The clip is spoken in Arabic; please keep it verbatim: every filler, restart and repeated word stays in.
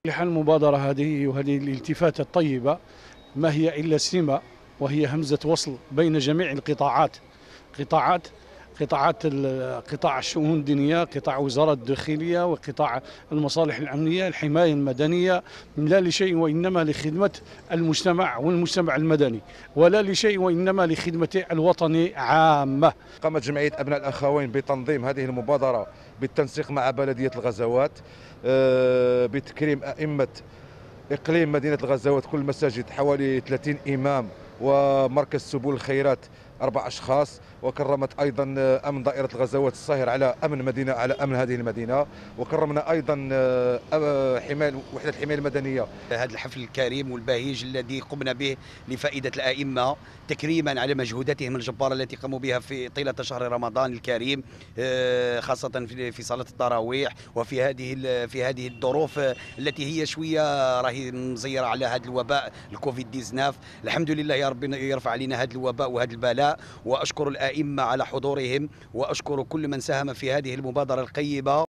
المبادرة هذه وهذه الالتفاتة الطيبة ما هي إلا سمة، وهي همزة وصل بين جميع القطاعات قطاعات قطاعات قطاع الشؤون الدينية، قطاع وزارة الداخلية، وقطاع المصالح الأمنية، الحماية المدنية، لا لشيء وإنما لخدمة المجتمع والمجتمع المدني، ولا لشيء وإنما لخدمة الوطن عامة. قامت جمعية أبناء الأخوين بتنظيم هذه المبادرة بالتنسيق مع بلدية الغزوات بتكريم أئمة إقليم مدينة الغزوات، كل المساجد حوالي ثلاثين إمام، ومركز سبل الخيرات أربع أشخاص، وكرمت أيضا أمن دائرة الغزوات الصاهر على أمن مدينة على أمن هذه المدينة، وكرمنا أيضا حماية وحدة الحماية المدنية. هذا الحفل الكريم والبهيج الذي قمنا به لفائدة الأئمة تكريما على مجهوداتهم الجبارة التي قاموا بها في طيلة شهر رمضان الكريم، خاصة في صلاة التراويح وفي هذه في هذه الظروف التي هي شوية راهي مزيرة على هذا الوباء الكوفيد تسعة عشر. الحمد لله يا ربنا يرفع علينا هذا الوباء وهذا البلاء، وأشكر الأئمة على حضورهم، وأشكر كل من ساهم في هذه المبادرة القيمة.